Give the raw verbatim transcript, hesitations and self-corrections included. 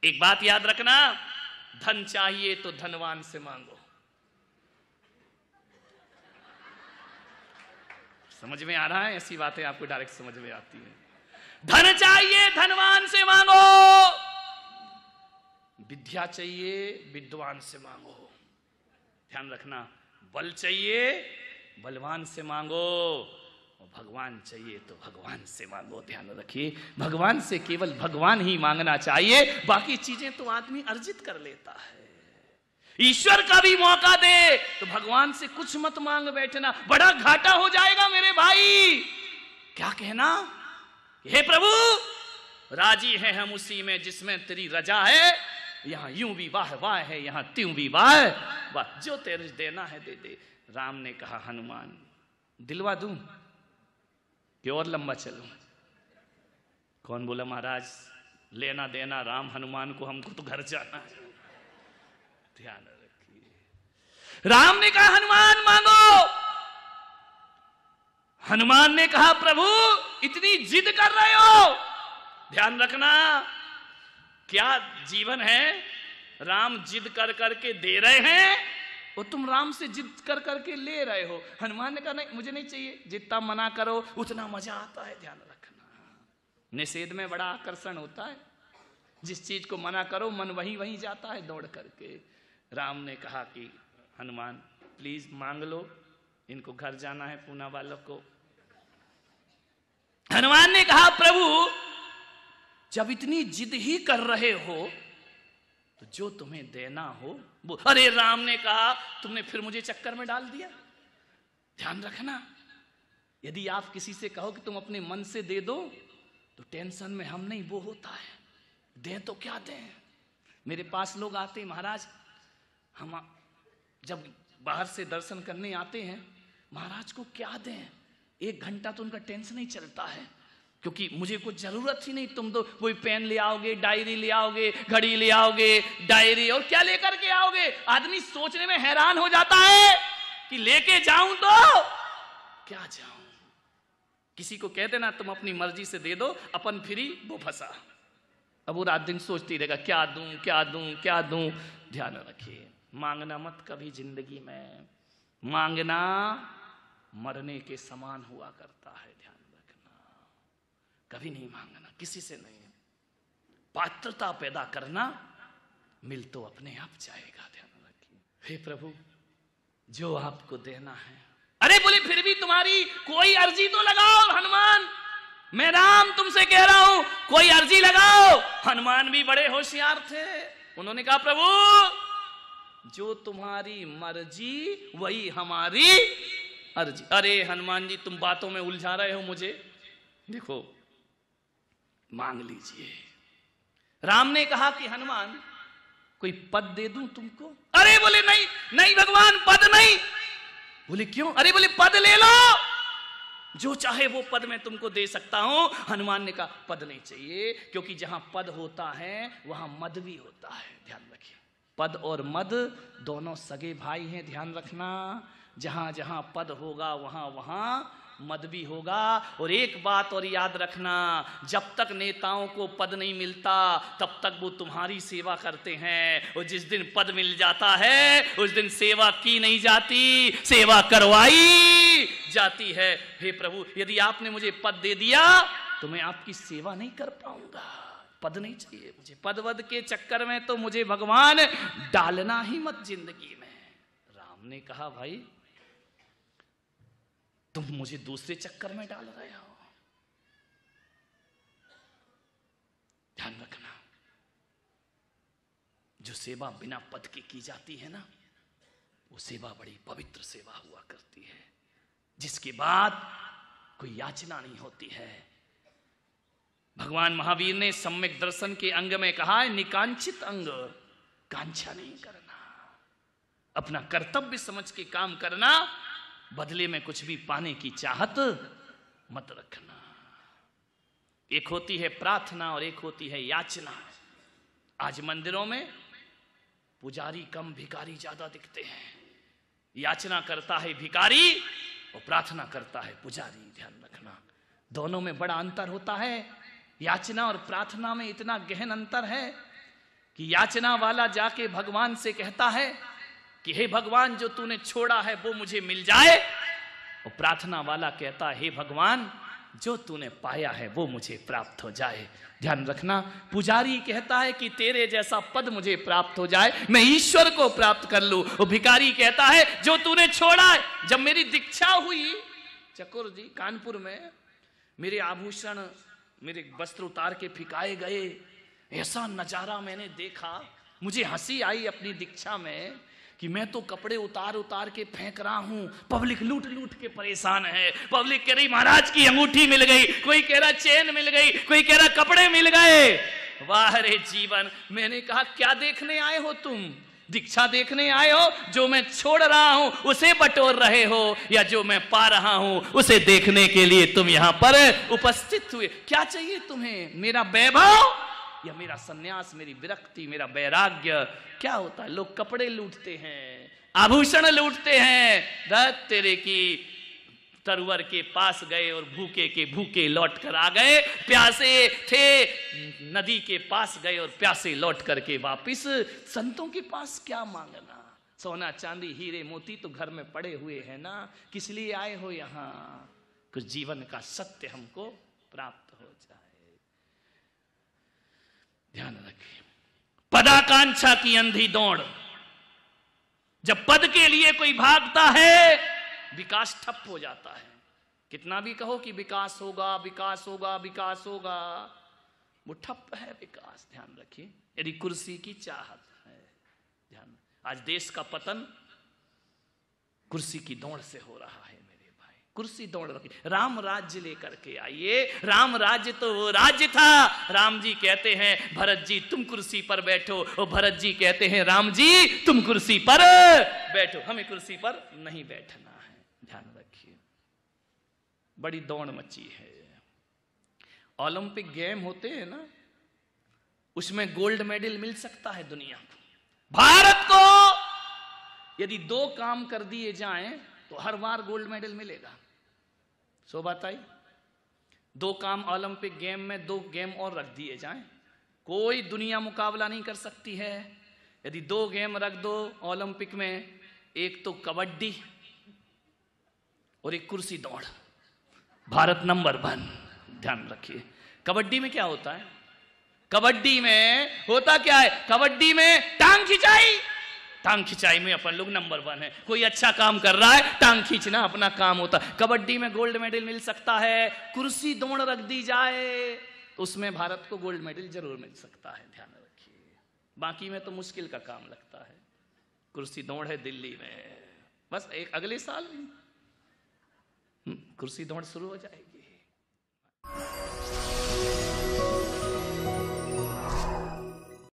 एक बात याद रखना, धन चाहिए तो धनवान से मांगो। समझ में आ रहा है? ऐसी बातें आपको डायरेक्ट समझ में आती है। धन चाहिए धनवान से मांगो, विद्या चाहिए विद्वान से मांगो। ध्यान रखना, बल चाहिए बलवान से मांगो, और भगवान चाहिए तो भगवान से मांगो। ध्यान रखिए, भगवान से केवल भगवान ही मांगना चाहिए, बाकी चीजें तो आदमी अर्जित कर लेता है। ईश्वर का भी मौका दे तो भगवान से कुछ मत मांग बैठना, बड़ा घाटा हो जाएगा मेरे भाई। क्या कहना, हे प्रभु राजी है हम उसी में जिसमें तेरी रजा है, यहां यूं भी वाह वाह है, यहां त्यों भी वाह वाह, जो तेरे देना है दे दे। राम ने कहा, हनुमान दिलवा दूं कि और लंबा चलूं? कौन बोला महाराज लेना देना राम हनुमान को, हमको तो घर जाना है। ध्यान रखिए, राम ने कहा हनुमान मांगो। हनुमान ने कहा प्रभु इतनी जिद कर रहे हो। ध्यान रखना, क्या जीवन है, राम जिद कर करके दे रहे हैं और तुम राम से जिद कर करके ले रहे हो। हनुमान ने कहा नहीं मुझे नहीं चाहिए, जितना मना करो उतना मजा आता है। ध्यान रखना, निषेध में बड़ा आकर्षण होता है, जिस चीज को मना करो मन वहीं वहीं जाता है दौड़ करके। राम ने कहा कि हनुमान प्लीज मांग लो, इनको घर जाना है पूना वालों को। हनुमान ने कहा प्रभु जब इतनी जिद ही कर रहे हो तो जो तुम्हें देना हो वो। अरे राम ने कहा तुमने फिर मुझे चक्कर में डाल दिया। ध्यान रखना, यदि आप किसी से कहो कि तुम अपने मन से दे दो तो टेंशन में हम नहीं, वो होता है दें तो क्या दें। मेरे पास लोग आते हैं, महाराज हम जब बाहर से दर्शन करने आते हैं, महाराज को क्या दें। एक घंटा तो उनका टेंशन नहीं चलता है, क्योंकि मुझे कुछ जरूरत ही नहीं। तुम तो कोई पेन ले आओगे, डायरी ले आओगे, घड़ी ले आओगे, डायरी और क्या लेकर के आओगे। आदमी सोचने में हैरान हो जाता है कि लेके जाऊं तो क्या जाऊं। किसी को कह देना तुम अपनी मर्जी से दे दो, अपन फ्री वो फंसा। अब वो रात दिन सोचती रहेगा क्या दूं क्या दूं क्या दूं। ध्यान रखिए, मांगना मत कभी जिंदगी में। मांगना मरने के समान हुआ करता है। ध्यान रखना, कभी नहीं मांगना, किसी से नहीं। पात्रता पैदा करना, मिल तो अपने आप जाएगा। ध्यान रखिए, हे प्रभु जो आपको देना है। अरे बोले फिर भी तुम्हारी कोई अर्जी तो लगाओ हनुमान, मैं राम तुमसे कह रहा हूं कोई अर्जी लगाओ। हनुमान भी बड़े होशियार थे, उन्होंने कहा प्रभु जो तुम्हारी मर्जी वही हमारी अर्जी। अरे हनुमान जी तुम बातों में उलझा रहे हो मुझे, देखो मांग लीजिए। राम ने कहा कि हनुमान कोई पद दे दूं तुमको। अरे बोले नहीं नहीं भगवान पद नहीं। बोले क्यों। अरे बोले पद ले लो, जो चाहे वो पद मैं तुमको दे सकता हूं। हनुमान ने कहा पद नहीं चाहिए, क्योंकि जहां पद होता है वहां मद भी होता है। ध्यान रखिए, पद और मद दोनों सगे भाई हैं। ध्यान रखना, जहां जहां पद होगा वहां वहां मद भी होगा। और एक बात और याद रखना, जब तक नेताओं को पद नहीं मिलता तब तक वो तुम्हारी सेवा करते हैं, और जिस दिन पद मिल जाता है उस दिन सेवा की नहीं जाती, सेवा करवाई जाती है। हे प्रभु यदि आपने मुझे पद दे दिया तो मैं आपकी सेवा नहीं कर पाऊंगा। पद नहीं चाहिए मुझे, पद वद के चक्कर में तो मुझे भगवान डालना ही मत जिंदगी में। राम ने कहा भाई तुम मुझे दूसरे चक्कर में डाल रहे हो। ध्यान रखना, जो सेवा बिना पद के की जाती है ना, वो सेवा बड़ी पवित्र सेवा हुआ करती है, जिसके बाद कोई याचना नहीं होती है। भगवान महावीर ने सम्यक दर्शन के अंग में कहा है, निकांक्षित अंग, कांक्षा नहीं करना, अपना कर्तव्य समझ के काम करना, बदले में कुछ भी पाने की चाहत मत रखना। एक होती है प्रार्थना और एक होती है याचना। आज मंदिरों में पुजारी कम भिखारी ज्यादा दिखते हैं। याचना करता है भिखारी और प्रार्थना करता है पुजारी। ध्यान रखना, दोनों में बड़ा अंतर होता है। याचना और प्रार्थना में इतना गहन अंतर है कि याचना वाला जाके भगवान से कहता है कि हे भगवान, जो तूने छोड़ा है वो मुझे मिल जाए, और प्रार्थना वाला कहता है हे भगवान, जो तूने पाया है वो मुझे प्राप्त हो जाए। ध्यान रखना, पुजारी कहता है कि तेरे जैसा पद मुझे प्राप्त हो जाए, मैं ईश्वर को प्राप्त कर लूं। और भिखारी कहता है जो तूने छोड़ा है। जब मेरी दीक्षा हुई चकोर जी कानपुर में, मेरे आभूषण, मेरे वस्त्र उतार के फिकाए गए, ऐसा नजारा मैंने देखा, मुझे हंसी आई अपनी दीक्षा में कि मैं तो कपड़े उतार उतार के फेंक रहा हूं, पब्लिक लूट लूट के परेशान है। पब्लिक कह रही महाराज की अंगूठी मिल गई, कोई कह रहा चेन मिल गई, कोई कह रहा कपड़े मिल गए। वाह रे जीवन। मैंने कहा क्या देखने आए हो तुम? दीक्षा देखने आए हो? जो मैं छोड़ रहा हूं उसे बटोर रहे हो, या जो मैं पा रहा हूं उसे देखने के लिए तुम यहां पर उपस्थित हुए? क्या चाहिए तुम्हें? मेरा वैभव या मेरा सन्यास, मेरी विरक्ति, मेरा वैराग्य? क्या होता है? लोग कपड़े लूटते हैं, आभूषण लूटते हैं। दत्त तेरे की तरवर के पास गए और भूखे के भूखे लौट कर आ गए, प्यासे थे नदी के पास गए और प्यासे लौट करके वापिस। संतों के पास क्या मांगना? सोना चांदी हीरे मोती तो घर में पड़े हुए हैं ना, किस लिए आए हो यहां? कुछ जीवन का सत्य हमको प्राप्त हो जाए। ध्यान रखिए, पदाकांक्षा की अंधी दौड़, जब पद के लिए कोई भागता है विकास ठप हो जाता है। कितना भी कहो कि विकास होगा विकास होगा विकास होगा, वो ठप है विकास। ध्यान रखिए, यदि कुर्सी की चाहत है। ध्यान, आज देश का पतन कुर्सी की दौड़ से हो रहा है मेरे भाई। कुर्सी दौड़ रखी, राम राज्य लेकर के आइए। राम राज्य तो वो राज्य था, राम जी कहते हैं भरत जी तुम कुर्सी पर बैठो, और भरत जी कहते हैं राम जी तुम कुर्सी पर बैठो। हमें कुर्सी पर नहीं बैठना है। ध्यान रखिए, बड़ी दौड़ मची है। ओलंपिक गेम होते हैं ना, उसमें गोल्ड मेडल मिल सकता है दुनिया को। भारत को यदि दो काम कर दिए जाएं तो हर बार गोल्ड मेडल मिलेगा। सो बात आई, दो काम ओलंपिक गेम में, दो गेम और रख दिए जाएं, कोई दुनिया मुकाबला नहीं कर सकती है। यदि दो गेम रख दो ओलंपिक में, एक तो कबड्डी और एक कुर्सी दौड़, भारत नंबर वन। ध्यान रखिए, कबड्डी में क्या होता है? कबड्डी में होता क्या है? कबड्डी में टांग खिंचाई, टांग खिंचाई में अपन लोग नंबर वन है। कोई अच्छा काम कर रहा है, टांग खींचना अपना काम होता है। कबड्डी में गोल्ड मेडल मिल सकता है। कुर्सी दौड़ रख दी जाए तो उसमें भारत को गोल्ड मेडल जरूर मिल सकता है। ध्यान रखिए, बाकी में तो मुश्किल का काम लगता है। कुर्सी दौड़ है दिल्ली में, बस एक अगले साल कुर्सी दौड़ शुरू हो जाएगी।